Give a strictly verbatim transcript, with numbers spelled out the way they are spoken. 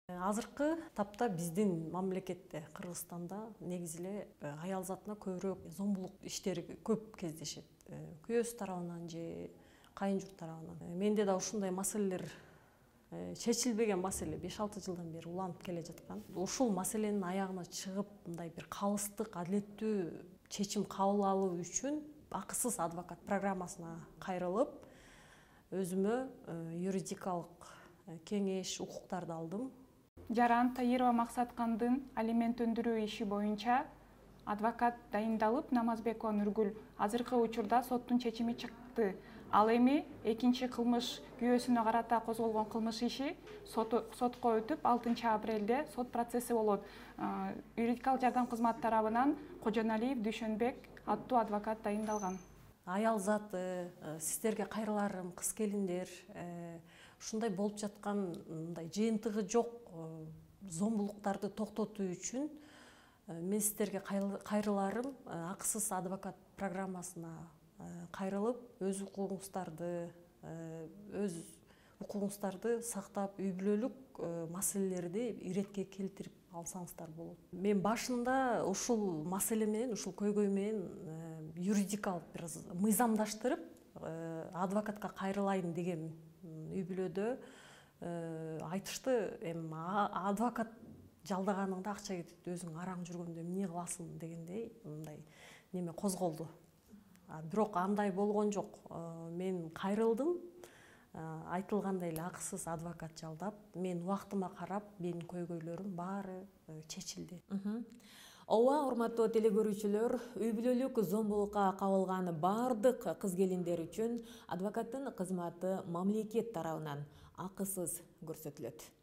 Азыркы тапта биздин мамлекетте, Кыргызстанда негизи эле аял затына көбүрөөк зомбулук иштери көп кездешет. Күйөөсү тарабынан же кайын журт тарабынан. Менде да ушундай маселелер чечилбеген маселе беш алты жылдан бери уланып келе жаткан. Ушул маселенин аягына чыгып, мындай бир калыстык, адилеттүү чечим кабыл алуу үчүн акысыз адвокат программасына кайрылып, өзүмө юридикалык кеңеш, укуктарды алдым. Жаран Таирова Максаткандын алимент өндүрүү иши боюнча адвокат дайындалып, Намазбекова Нургүл азыркы учурда соттун чечими чыкты. Ал эми экинчи кылмыш күйөөсүнө карата козголгон кылмыш иши сотко өтүп, алтынчы апрелде сот процесси болот. Юридикалык жардам кызматы тарабынан Кожоналиев Дүйшөнбек аттуу адвокат дайындалган. Аял заты, сиздерге кайрыларым, кыз келиндер, ушундай болуп жаткан мындай жыйынтыгы жок зомбулуктарды токтотуу үчүн мен сиздерге кайрыларым акысыз адвокат программасына кайрылып, өз укугуңуздарды, өз укугуңуздарды сактап, үй бүлөлүк маселелерди иретке келтирип алсаңыздар болот. Мен башында ушул маселе менен, ушул көйгөй менен юридикалык бир мыйзамдаштырып, адвокатка кайрылайын деген үй бүлөдө айтышты, эми адвокат жалдаганыңда акча кетет, өзүң араң жүргөндө эмне кыласың дегендей мындай неме козголду. Бирок андай болгон жок. Мен кайрылдым, айтылгандай эле акысыз адвокат жалдап, мен убактыма карап, менин көйгөйлөрүм баары чечилди. Ооба, урматтуу телекөрүүчүлөр, үй бүлөлүк зомбулукка кабылган бардык кыз келиндер үчүн адвокаттын кызматы мамлекет тарабынан акысыз көрсөтүлөт.